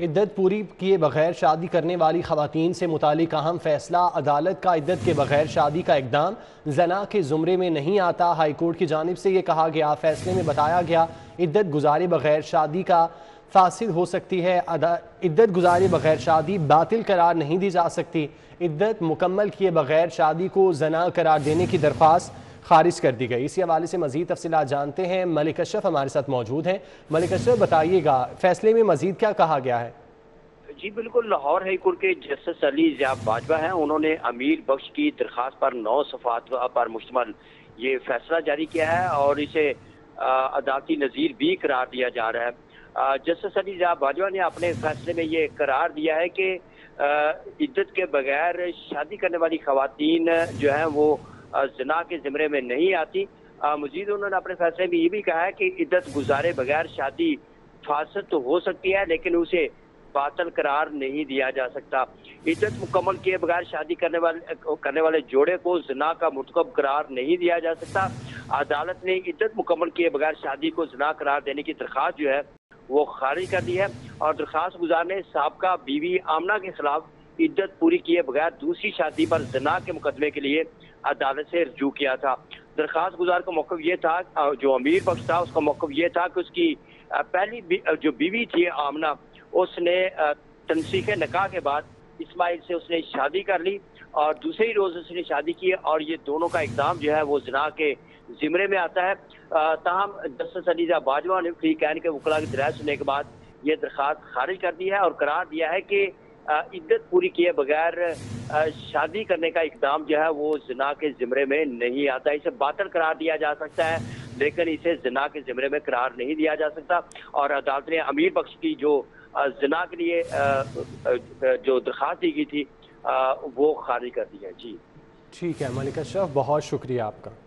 عدت پوری کیے بغیر شادی کرنے والی خواتین سے متعلق اہم فیصلہ، عدالت کا عدت کے بغیر شادی کا اقدام زنا کے زمرے میں نہیں آتا۔ ہائی کورٹ کی جانب سے یہ کہا گیا، فیصلے میں بتایا گیا عدت گزارے بغیر شادی کا فاسد ہو سکتی ہے، عدت گزارے بغیر شادی باطل قرار نہیں دی جا سکتی۔ عدت مکمل کیے بغیر شادی کو زنا قرار دینے کی درخواست خارج کر دی گئی۔ اسی حوالے سے مزید تفصیلات جانتے ہیں، ملک اشرف ہمارے ساتھ موجود ہیں۔ ملک اشرف بتائیے گا فیصلے میں مزید کیا کہا گیا ہے؟ جی بالکل، لاہور ہائی کورٹ کے جسٹس علی ضیاء باجوہ ہیں، انہوں نے امیر بخش کی درخواست پر 9 صفحات پر مشتمل یہ فیصلہ جاری کیا ہے اور اسے عدالتی نظیر بھی قرار دیا جا رہا ہے۔ جسٹس علی ضیاء باجوہ نے اپنے فیصلے میں یہ قرار دیا ہے کہ عدت کے بغیر شادی کرنے والی خواتین جو ہیں وہ زنا کے زمرے میں نہیں آتی۔ مزید انہوں نے اپنے فیصلے میں یہ بھی کہا ہے کہ عدت گزارے بغیر شادی فاسد تو ہو سکتی ہے لیکن اسے باطل قرار نہیں دیا جا سکتا۔ عدت مکمل کیے بغیر شادی کرنے والے جوڑے کو زنا کا مرتکب قرار نہیں دیا جا سکتا۔ عدالت نے عدت مکمل کیے بغیر شادی کو زنا قرار دینے کی درخواست جو ہے وہ خارج کر دی ہے اور درخواست گزار نے سابقہ بیوی آمنہ کے خلاف عدت پوری کیے بغیر دوسری شادی پر زنا کے مقدمے کے لیے عدالت سے رجوع کیا تھا۔ درخواست گزار کا موقف یہ تھا، جو امیر بخش تھا اس کا موقف یہ تھا کہ اس کی پہلی جو بیوی تھی آمنہ، اس نے تنسیخ نکاح کے بعد اسماعیل سے اس نے شادی کر لی اور دوسرے ہی روز اس نے شادی کی اور یہ دونوں کا اقدام جو ہے وہ زنا کے زمرے میں آتا ہے۔ تاہم جسٹس علی ضیاء باجوہ نے فریقین کے وکلاء کی دلائل سننے کے بعد یہ درخواست خارج کر دی ہے اور قرار دیا ہے کہ عدت پوری کیے بغیر شادی کرنے کا اقدام جو ہے وہ زنا کے زمرے میں نہیں آتا۔ اسے باطل قرار دیا جا سکتا ہے لیکن اسے زنا کے زمرے میں قرار نہیں دیا جا سکتا اور عدالت نے امیر بخش کی جو زنا کے لیے جو درخواست دی گئی تھی وہ خارج کر دی ہے۔ جی ٹھیک ہے ملک اشرف، بہت شکریہ آپ کا۔